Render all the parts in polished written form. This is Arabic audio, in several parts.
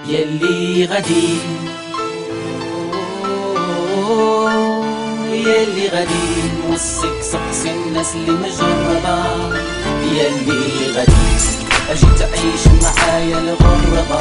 يلي غادي يلي غادي نوصيك سقسي الناس اللي مجربة، يلي غادي اجي تعيش معايا الغربة،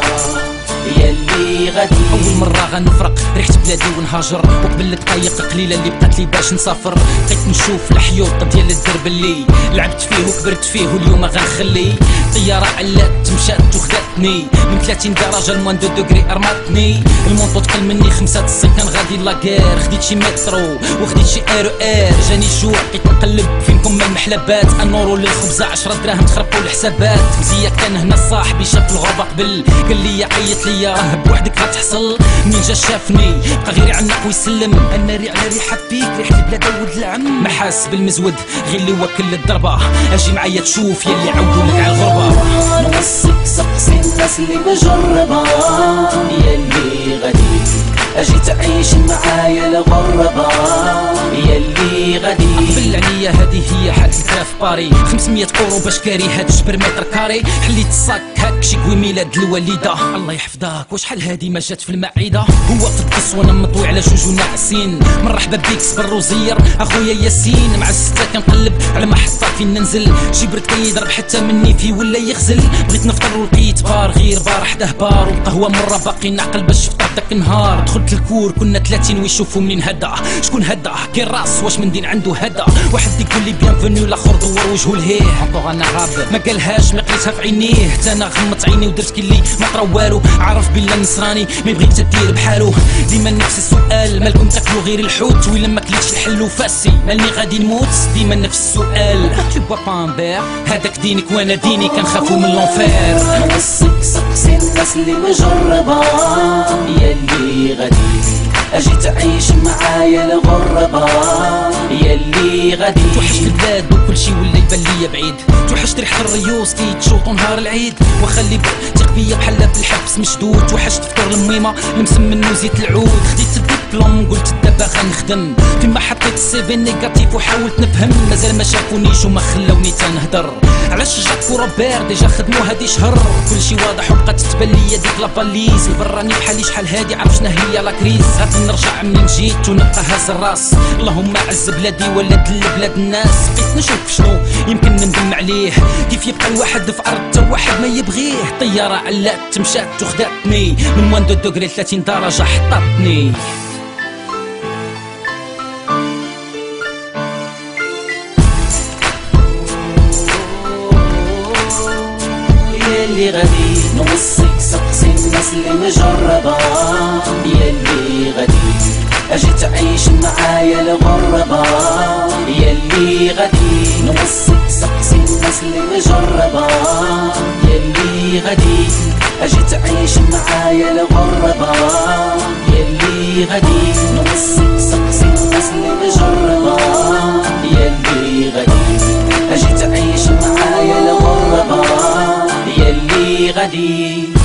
يلي غادي اول مره غنفرق ريحه بلادي ونهاجر، وقبل الدقايق قليله اللي بقات لي باش نسافر، بقيت نشوف الحيوط ديال الدرب اللي لعبت فيه وكبرت فيه واليوم غنخلي. طياره علات مشات وخداتني من 30 درجه لموان 2 دوغري ارماتني، المونطو تقل مني 5 الصين كان غادي لاكير، خديت شي مترو وخديت شي ار جاني الجوع بقيت نقلب فينكم المحلبات، النورو للخبزه 10 دراهم تخربوا الحسابات. مزيا كان هنا صاحبي شاف الغربه قبل قال لي عيط لي راه بوحدك غتحصل، منين جا شافني بقى غير يعنق ويسلم، انا ري على ريحه فيك ريحه البلاد ولد العم، ما حاس بالمزود غير اللي وكل الضربه، اجي معايا تشوف يلي عودوا لك على الغربه. نوصيك سقسي الناس اللي مجربة، يلي غادي اجي تعيش معايا الغربة، يلي غادي قبل عليا هذه هي حال الكرا في باري، 500 اورو باش كاري هاد جبر متر كاري، حليت الصاك هاك شي كوي ميلاد الوالده، الله يحفظك وشحال هادي ما جات في المعده، هو في الدس وانا مطوي على جوج وناعسين، مرحبا بيك صبر وزير اخويا ياسين، مع الستة كنقلب على محطة فين ننزل، شي برد كيضرب حتى مني فيه ولا يغزل، بغيت نفطر ولقيت بار غير بار حداه بار، والقهوه مره باقي نعقل باش فطر داك النهار، دخلت الكور كنا 30 ويشوفوا منين هدا، شكون هدا كاين راس واش من دين عنده هدا، واحد يقول لي بيانفوني الاخر دور وجهه لهيه، انكور انا غاب ما قالهاش ما قريتها في عينيه، حتى انا غمضت عيني ودرت كلي ما طرا والو، عرف بلا نصراني ما بغيت تدير بحالو، ديما نفس السؤال مالكم تاكلوا غير الحوت، ويلا ما كليتش الحل وفاسي مالني غادي نموت، ديما نفس السؤال تو بوا با ان بير، هذاك دينك وانا ديني كنخافوا من لونفير. نوصيك سقسي الناس اللي مجربة، يلي غادي اجي تعيش معايا الغربة، يلي غادي توحشت البلاد وكل شي ولا يبان ليا بعيد، توحشت ريحة الريوس كي تشوطو نهار العيد، وخلي تيق بيا بحال في الحبس مشدود، توحشت فطور الميمة المسمن وزيت العود، خديت الدبلوم قلت دابا غنخدم، فيما حطيت السيفي نيجاتيف وحاولت نفهم، مازال ما شافونيش وما خلاوني تنهدر، علاش جاك وروبير ديجا خدمو هادي شهر، كل شي واضح وبقات تبان ليا ديك لاباليز، البراني بحالي شحال هادي عرف شنا هي لا كريز، غادي نرجع منين جيت ونبقى هاز الراس، اللهم عز بلادي ولا دل بلاد الناس، بقيت نشوف شنو يمكن نندم عليه، كيف يبقى الواحد في ارض تا واحد ما يبغيه، طياره علات مشات وخداتني من موان 2 دوغري 30 درجه حطتني. يلي غادي نوصيك سقسي الناس اللي مجربة، يلي غادي اجي تعيش معايا الغربة، يلي غادي نوصيك سقسي الناس اللي مجربة، يلي غادي اجي تعيش معايا الغربة، يلي غادي نوصيك سقسي الناس اللي مجربة، يلي غادي اجي تعيش معايا الغربة، يلي غادي